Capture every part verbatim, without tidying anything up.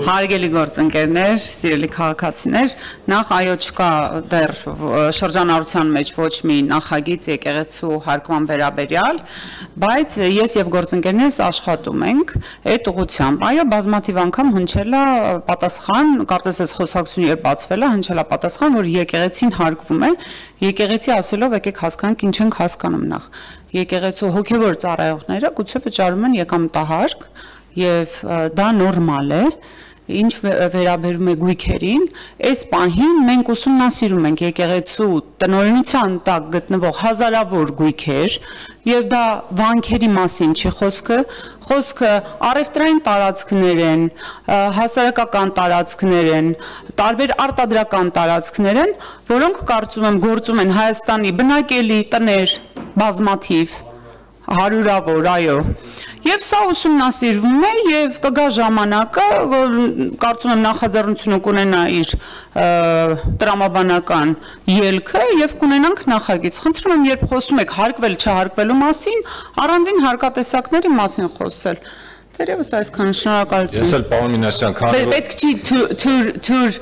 Հարգելի գործընկերներ, սիրելի քաղաքացիներ, նախ այո չկա դեռ շրջանառության մեջ ոչ մի նախագիծ եկեղեցու հարկման վերաբերյալ, բայց ես եւ գործընկերներս աշխատում ենք այդ ուղղությամբ։ Այո, բազմաթիվ անգամ հնչել է պատասխան, կարծես այս խոսակցությունը երբ բացվել է, հնչել է պատասխան, որ եկեղեցին հարկվում է, եկեղեցի ասելով եկեք հասկանանք ինչ ենք հասկանում նախ։ Եկեղեցու հոգևոր ծառայողները գուցե վճարում են եկամտահարկ եւ դա նորմալ է, ինչ վերաբերում է գույքերին, այս պահին մենք ուսումնասիրում ենք եկեղեցու տնօրինության տակ գտնվող հազարավոր գույքեր եւ դա վանքերի մասին չի խոսքը, խոսքը առևտրային տարածքներ են, հասարակական տարածքներ են, տարբեր արտադրական տարածքներ են, որոնք կարծում եմ գործում են Հայաստանի բնակելի տներ բազմաթիվ հարյուրավոր, այո, եւ սա ուսումնասիրվում է եւ կգա ժամանակը, կարծում եմ նախաձեռնությունը կունենա իր տրամաբանական ելքը եւ կունենանք նախագիծ։ Խնդրում եմ, երբ խոսում եք հարկվել չհարկվելու մասին, առանձին հարկատեսակների մասին խոսել։ Դերևս այսքան շնորհակալություն։ Ես էլ պարոն Մինասյան, քանի որ պետք չի թյուր թյուր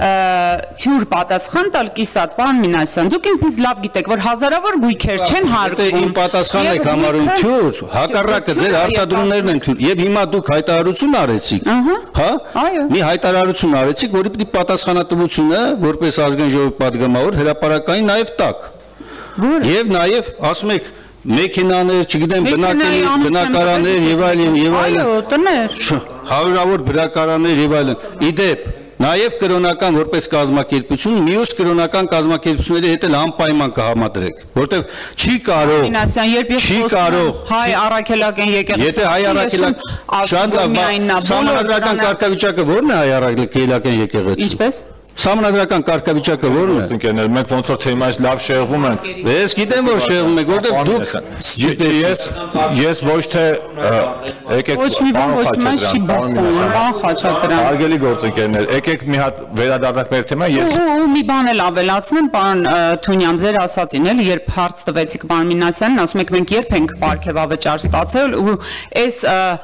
թյուր պատասխան տալ կիսատ, պարոն Մինասյան, դուք ինձնից լավ գիտեք, որ հազարավոր գույքեր չեն հարկվում։ Իմ պատասխանն եք համարում թյուր, հակառակը ձեր արտադրումներն են թյուր, եւ հիմա դուք հայտարարություն արեցիք, հա։ Մի հայտարարություն արեցիք, որի պիտի պատասխանատվությունը որպես ազգային ժողովի պատգամավոր հրապարակային նաեւ տակ։ Եվ նաեւ ասում եք մեքենաներ, չգիտեմ, բնակելի բնակարաններ եւ այլն եւ այլն։ Այո, տներ։ Հարյուրավոր բնակարաններ եւ այլն։ Իդեպ, նաեւ կրոնական որպես կազմակերպություն, մյուս կրոնական կազմակերպությունների հետ էլ անպայման կհամադրեք, որտեղ չի կարող, Մինասյան, երբ ես չի կարող հայ առաքելական եկեղեցի, եթե հայ առաքելական շատ լավ, համանդրական կարգավիճակը ո՞րն է հայ առաքելական եկեղեցի։ Ինչպես։ Համանդրական կարգավիճակը ո՞րն է։ Գործընկերներ, մենք ոնց որ թեմայից լավ շեղվում ենք։ Ես գիտեմ որ շեղվում եք, որտեղ դուք ես ես ոչ թե եկեք Ոչ մի բան ոչ մի չի բախվում, բան Խաչատրյան։ Հարգելի գործընկերներ, եկեք մի հատ վերադառնանք մեր թեմային, ես ու մի բան էլ ավելացնեմ, պարոն Թունյան, ձեր ասածին էլ, երբ հարց տվեցիք պարոն Մինասյանին, ասում եք մենք երբ ենք պարգևավճար ստացել ու այս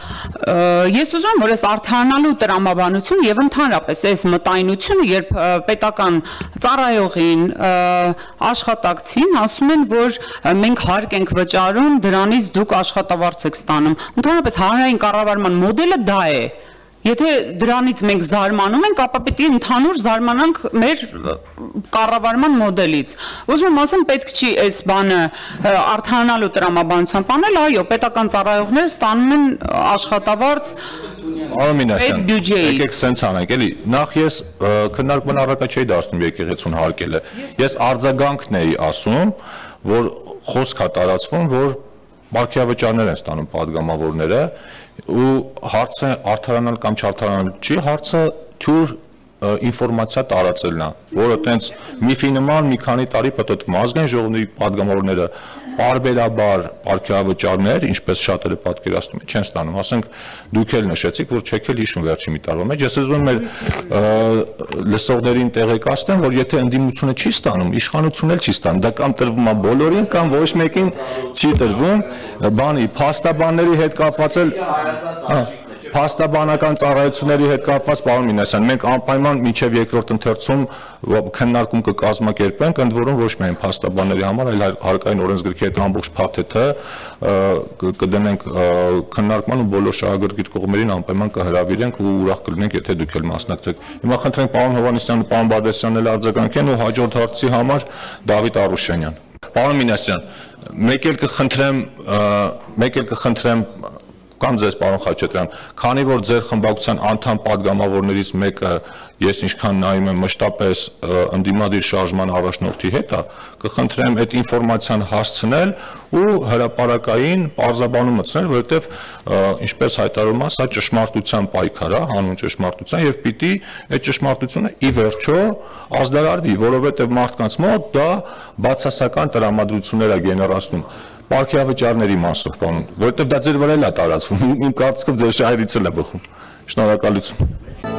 ես ուզում եմ որ այս արդարանալու տրամաբանություն եւ ընդհանրապես այս մտայնությունը, երբ պետական ծառայողին, աշխատակցին ասում են, որ մենք հարկ ենք վճարում, դրանից դուք աշխատավարձ եք ստանում։ Ընդհանրապես հանրային կառավարման մոդելը դա է։ Եթե դրանից մենք զարմանում ենք, ապա պետք է ընդհանուր զարմանանք մեր կառավարման մոդելից։ Ուզում եմ ասեմ, պետք չի այս բանը արդարանալու տրամաբանությամբ անել, այո, պետական ծառայողներ ստանում են աշխատավարձ Պարոն Մինասյան, եկեք սենց անենք, էլի, նախ ես քննարկման առարկա չէի դարձնում եկեղեցուն հարկելը։ Ես արձագանքն էի ասում, որ խոսք է տարածվում, որ պարգևավճարներ են ստանում պատգամավորները ու հարցը արդարանալ կամ չարդարանալ չի, հարցը թյուր ինֆորմացիա տարածելն է, որը տենց միֆի նման մի քանի տարի պատտվում ազգային ժողովի պատգամավորները բարբերաբար պարգևավճարներ, ինչպես շատերը պատկերացնում են, չեն ստանում, ասենք դուք էլ նշեցիք, որ չեք էլ հիշում վերջի մի տարվա մեջ, ես ուզում եմ լսողներին տեղեկացնեմ, որ եթե ընդդիմությունը չի ստանում, իշխանությունն էլ չի ստանում, դա կամ տրվում է բոլորին, կամ ոչ մեկին չի տրվում, բանի փաստաբանների հետ կապված էլ Փաստաբանական ծառայությունների հետ կապված պարոն Մինասյան, մենք անպայման մինչև երկրորդ ընթերցում քննարկում կկազմակերպենք, ընդ որում ոչ միայն փաստաբանների համար, այլ հարկային օրենսգրքի հետ ամբողջ փաթեթը կդնենք քննարկման ու բոլոր շահագրգիռ կողմերին անպայման կհրավիրենք ու ուրախ կլինենք, եթե դուք էլ մասնակցեք։ Հիմա խնդրենք պարոն Հովհաննիսյանն ու պարոն Բադասյանն էլ արձագանքեն ու հաջորդ հարցի համար Դավիթ Արուշյանյան։ Պարոն Մինասյան, մեկ էլ կխնդրեմ, մեկ էլ կխնդրեմ կամ ձեզ պարոն Խաչատրյան, քանի որ ձեր խմբակցության անդամ պատգամավորներից մեկը ես ինչքան նայում եմ մշտապես ընդդիմադիր շարժման առաջնորդի հետ է, կխնդրեմ այդ ինֆորմացիան հասցնել ու հրապարակային պարզաբանում մտցնել, որովհետև ինչպես հայտարարում է, սա ճշմարտության պայքար է, հանուն ճշմարտության եւ պիտի այդ ճշմարտությունը ի վերջո ազդարարվի, որովհետև մարդկանց մոտ դա բացասական տրամադրություններ է գեներացնում պարգևավճարների մասով, պարոն, որովհետև դա ձեր վրա էլ է տարածվում, իմ կարծիքով ձեր շահերից էլ է բխում։ Շնորհակալություն։